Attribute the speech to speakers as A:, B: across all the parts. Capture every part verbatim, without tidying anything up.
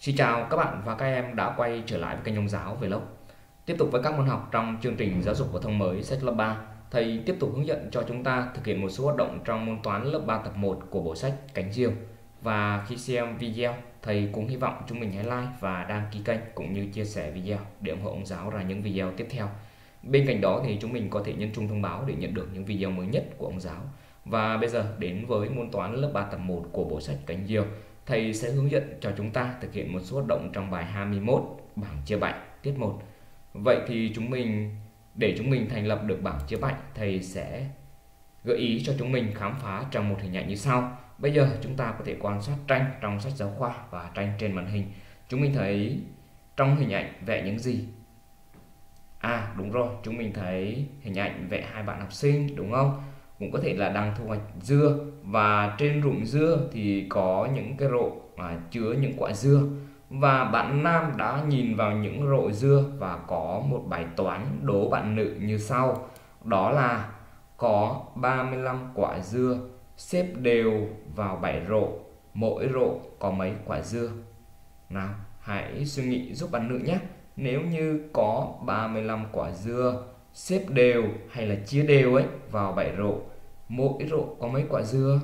A: Xin chào các bạn và các em đã quay trở lại với kênh Ông Giáo Vlog. Tiếp tục với các môn học trong chương trình giáo dục phổ thông mới sách lớp ba, thầy tiếp tục hướng dẫn cho chúng ta thực hiện một số hoạt động trong môn toán lớp ba tập một của bộ sách Cánh Diều. Và khi xem video, thầy cũng hy vọng chúng mình hãy like và đăng ký kênh cũng như chia sẻ video để ủng hộ Ông Giáo ra những video tiếp theo. Bên cạnh đó thì chúng mình có thể nhấn chuông thông báo để nhận được những video mới nhất của Ông Giáo. Và bây giờ đến với môn toán lớp ba tập một của bộ sách Cánh Diều, thầy sẽ hướng dẫn cho chúng ta thực hiện một số hoạt động trong bài hai mươi mốt bảng chia bạch tiết một. Vậy thì chúng mình để chúng mình thành lập được bảng chia bạch, thầy sẽ gợi ý cho chúng mình khám phá trong một hình ảnh như sau. Bây giờ chúng ta có thể quan sát tranh trong sách giáo khoa và tranh trên màn hình. Chúng mình thấy trong hình ảnh vẽ những gì? À đúng rồi, chúng mình thấy hình ảnh vẽ hai bạn học sinh đúng không? Cũng có thể là đang thu hoạch dưa, và trên ruộng dưa thì có những cái rổ mà chứa những quả dưa, và bạn nam đã nhìn vào những rổ dưa và có một bài toán đố bạn nữ như sau. Đó là có ba mươi lăm quả dưa xếp đều vào bảy rổ, mỗi rổ có mấy quả dưa? Nào, hãy suy nghĩ giúp bạn nữ nhé. Nếu như có ba mươi lăm quả dưa xếp đều hay là chia đều ấy vào bảy rổ, mỗi rổ có mấy quả dưa?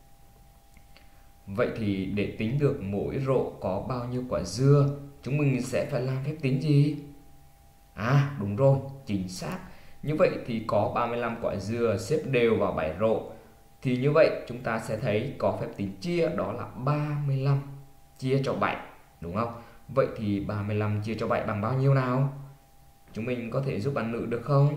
A: Vậy thì để tính được mỗi rổ có bao nhiêu quả dưa, chúng mình sẽ phải làm phép tính gì? À đúng rồi, chính xác. Như vậy thì có ba mươi lăm quả dưa xếp đều vào bảy rổ, thì như vậy chúng ta sẽ thấy có phép tính chia, đó là ba mươi lăm chia cho bảy, đúng không? Vậy thì ba mươi lăm chia cho bảy bằng bao nhiêu nào? Chúng mình có thể giúp bạn nữ được không?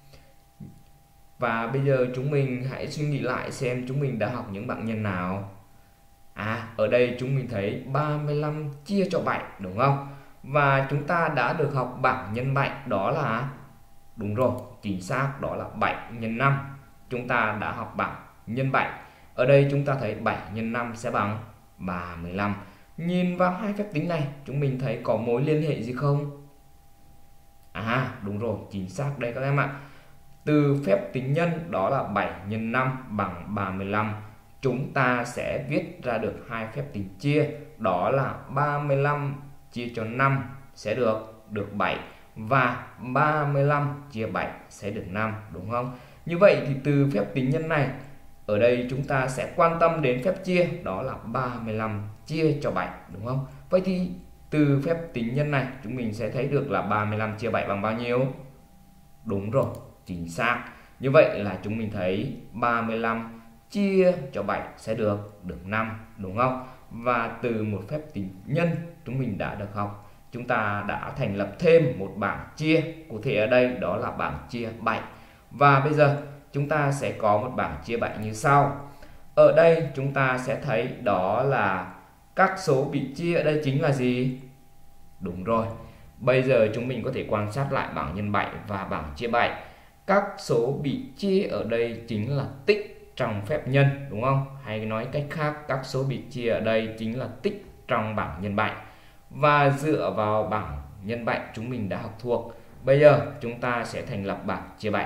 A: Và bây giờ chúng mình hãy suy nghĩ lại xem chúng mình đã học những bảng nhân nào. À, ở đây chúng mình thấy ba mươi lăm chia cho bảy, đúng không? Và chúng ta đã được học bảng nhân bảy, đó là đúng rồi, chính xác, đó là bảy nhân năm. Chúng ta đã học bảng nhân bảy. Ở đây chúng ta thấy bảy nhân năm sẽ bằng ba mươi lăm. Nhìn vào hai phép tính này, chúng mình thấy có mối liên hệ gì không? À, đúng rồi, chính xác đây các em ạ. Từ phép tính nhân đó là bảy nhân năm bằng ba mươi lăm, chúng ta sẽ viết ra được hai phép tính chia, đó là ba mươi lăm chia cho năm sẽ được được bảy, và ba mươi lăm chia bảy sẽ được năm, đúng không? Như vậy thì từ phép tính nhân này, ở đây chúng ta sẽ quan tâm đến phép chia, đó là ba mươi lăm chia cho bảy, đúng không? Vậy thì từ phép tính nhân này chúng mình sẽ thấy được là ba mươi lăm chia bảy bằng bao nhiêu? Đúng rồi, chính xác. Như vậy là chúng mình thấy ba mươi lăm chia cho bảy sẽ được được năm, đúng không? Và từ một phép tính nhân chúng mình đã được học, chúng ta đã thành lập thêm một bảng chia, cụ thể ở đây đó là bảng chia bảy. Và bây giờ chúng ta sẽ có một bảng chia bảy như sau. Ở đây chúng ta sẽ thấy đó là các số bị chia ở đây chính là gì? Đúng rồi. Bây giờ chúng mình có thể quan sát lại bảng nhân bảy và bảng chia bảy. Các số bị chia ở đây chính là tích trong phép nhân, đúng không? Hay nói cách khác, các số bị chia ở đây chính là tích trong bảng nhân bảy. Và dựa vào bảng nhân bảy chúng mình đã học thuộc, bây giờ chúng ta sẽ thành lập bảng chia bảy.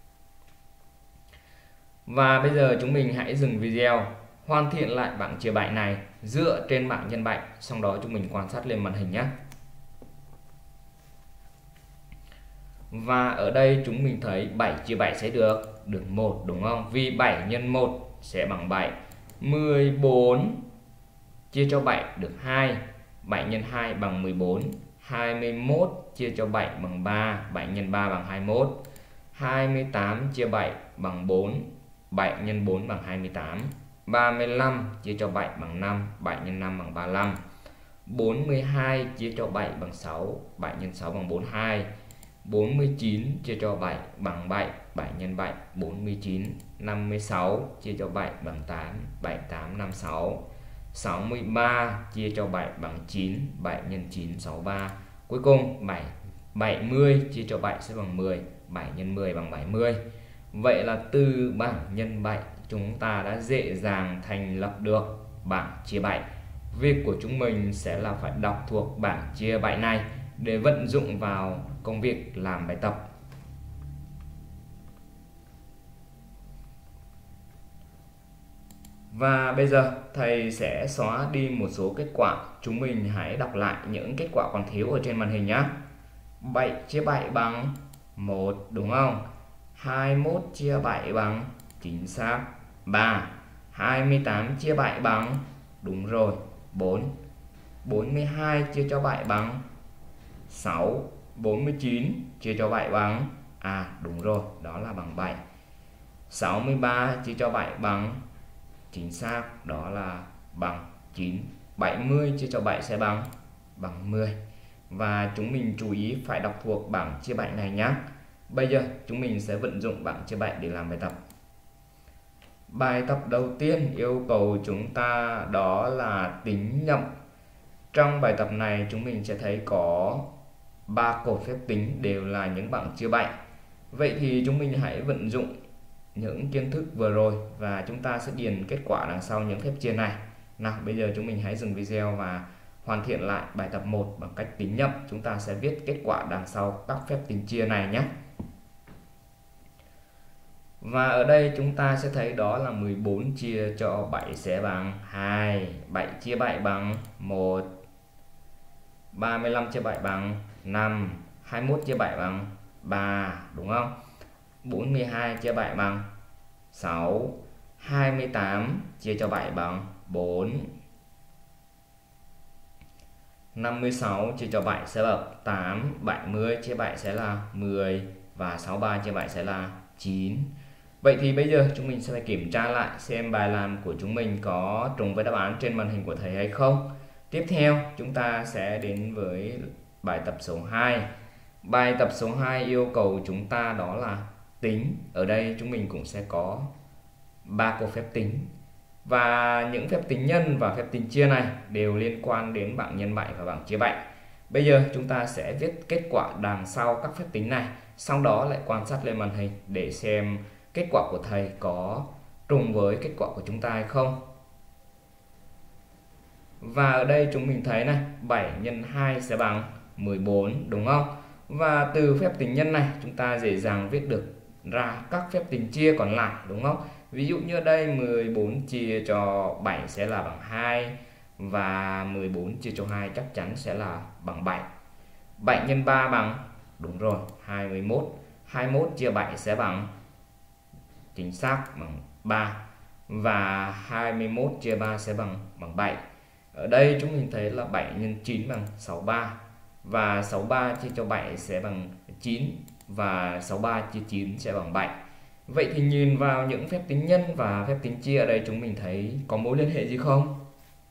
A: Và bây giờ chúng mình hãy dừng video, hoàn thiện lại bảng chia bảy này dựa trên bảng nhân bảy, sau đó chúng mình quan sát lên màn hình nhé. Và ở đây chúng mình thấy bảy chia bảy sẽ được được một, đúng không? Vì bảy nhân một sẽ bằng bảy. mười bốn chia cho bảy được hai, bảy nhân hai bằng mười bốn. hai mươi mốt chia cho bảy bằng ba, bảy nhân ba bằng hai mươi mốt. hai mươi tám chia bảy bằng bốn, bảy nhân bốn bằng hai mươi tám. ba mươi lăm chia cho bảy bằng năm, bảy nhân năm bằng ba mươi lăm. bốn mươi hai chia cho bảy bằng sáu, bảy nhân sáu bằng bốn mươi hai. bốn mươi chín chia cho bảy bằng bảy, bảy nhân bảy bốn mươi chín. năm mươi sáu chia cho bảy bằng tám, bảy tám năm mươi sáu. sáu mươi ba chia cho bảy bằng chín, bảy nhân chín sáu mươi ba. Cuối cùng bảy bảy mươi chia cho bảy sẽ bằng mười, bảy nhân mười bằng bảy mươi. Vậy là từ bảng nhân bảy chúng ta đã dễ dàng thành lập được bảng chia bảy. Việc của chúng mình sẽ là phải đọc thuộc bảng chia bảy này để vận dụng vào công việc làm bài tập. Và bây giờ thầy sẽ xóa đi một số kết quả. Chúng mình hãy đọc lại những kết quả còn thiếu ở trên màn hình nhé. bảy chia bảy bằng một đúng không? hai mươi mốt chia bảy bằng chính xác ba. hai mươi tám chia bảy bằng đúng rồi bốn. bốn mươi hai chia cho bảy bằng sáu. bốn mươi chín chia cho bảy bằng à đúng rồi, đó là bằng bảy. sáu mươi ba chia cho bảy bằng chính xác, đó là bằng chín. bảy mươi chia cho bảy sẽ bằng bằng mười. Và chúng mình chú ý phải đọc thuộc bảng chia bảy này nhé. Bây giờ chúng mình sẽ vận dụng bảng chia bảy để làm bài tập. Bài tập đầu tiên yêu cầu chúng ta đó là tính nhẩm. Trong bài tập này chúng mình sẽ thấy có ba cột phép tính đều là những bảng chia bảy. Vậy thì chúng mình hãy vận dụng những kiến thức vừa rồi và chúng ta sẽ điền kết quả đằng sau những phép chia này. Nào, bây giờ chúng mình hãy dừng video và hoàn thiện lại bài tập một bằng cách tính nhẩm. Chúng ta sẽ viết kết quả đằng sau các phép tính chia này nhé. Và ở đây chúng ta sẽ thấy đó là mười bốn chia cho bảy sẽ bằng hai. bảy chia bảy bằng một. ba mươi lăm chia bảy bằng năm. hai mươi mốt chia bảy bằng ba đúng không? bốn mươi hai chia bảy bằng sáu. hai mươi tám chia cho bảy bằng bốn. năm mươi sáu chia cho bảy sẽ bằng tám. bảy mươi chia bảy sẽ là mười. Và sáu mươi ba chia bảy sẽ là chín. Vậy thì bây giờ chúng mình sẽ phải kiểm tra lại xem bài làm của chúng mình có trùng với đáp án trên màn hình của thầy hay không. Tiếp theo chúng ta sẽ đến với bài tập số hai. Bài tập số hai yêu cầu chúng ta đó là tính. Ở đây chúng mình cũng sẽ có ba cột phép tính. Và những phép tính nhân và phép tính chia này đều liên quan đến bảng nhân bảy và bảng chia bảy. Bây giờ chúng ta sẽ viết kết quả đằng sau các phép tính này, sau đó lại quan sát lên màn hình để xem kết quả của thầy có trùng với kết quả của chúng ta hay không. Và ở đây chúng mình thấy này, bảy nhân hai sẽ bằng mười bốn đúng không? Và từ phép tính nhân này chúng ta dễ dàng viết được ra các phép tính chia còn lại đúng không? Ví dụ như ở đây mười bốn chia cho bảy sẽ là bằng hai. Và mười bốn chia cho hai chắc chắn sẽ là bằng bảy. bảy nhân ba bằng đúng rồi hai mươi mốt. hai mươi mốt chia bảy sẽ bằng chính xác bằng ba. Và hai mươi mốt chia ba sẽ bằng bằng bảy. Ở đây chúng mình thấy là bảy nhân chín bằng sáu mươi ba. Và sáu mươi ba chia cho bảy sẽ bằng chín. Và sáu mươi ba chia chín sẽ bằng bảy. Vậy thì nhìn vào những phép tính nhân và phép tính chia ở đây chúng mình thấy có mối liên hệ gì không?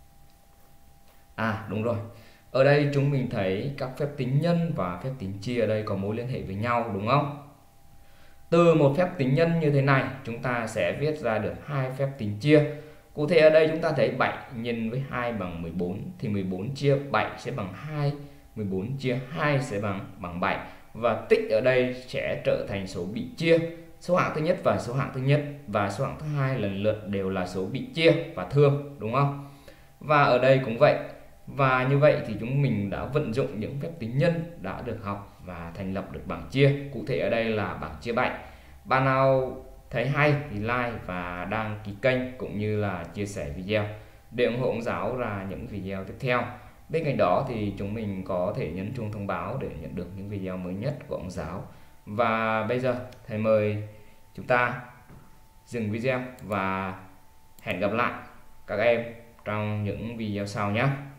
A: À đúng rồi. Ở đây chúng mình thấy các phép tính nhân và phép tính chia ở đây có mối liên hệ với nhau đúng không? Từ một phép tính nhân như thế này chúng ta sẽ viết ra được hai phép tính chia. Cụ thể ở đây chúng ta thấy bảy nhân với hai bằng mười bốn thì mười bốn chia bảy sẽ bằng hai. mười bốn chia hai sẽ bằng bằng bảy. Và tích ở đây sẽ trở thành số bị chia. Số hạng thứ nhất và số hạng thứ nhất và số hạng thứ hai lần lượt đều là số bị chia và thương đúng không? Và ở đây cũng vậy. Và như vậy thì chúng mình đã vận dụng những phép tính nhân đã được học và thành lập được bảng chia. Cụ thể ở đây là bảng chia bảy. Bạn nào thấy hay thì like và đăng ký kênh cũng như là chia sẻ video để ủng hộ ông giáo ra những video tiếp theo. Bên cạnh đó thì chúng mình có thể nhấn chuông thông báo để nhận được những video mới nhất của ông giáo. Và bây giờ thầy mời chúng ta dừng video và hẹn gặp lại các em trong những video sau nhé.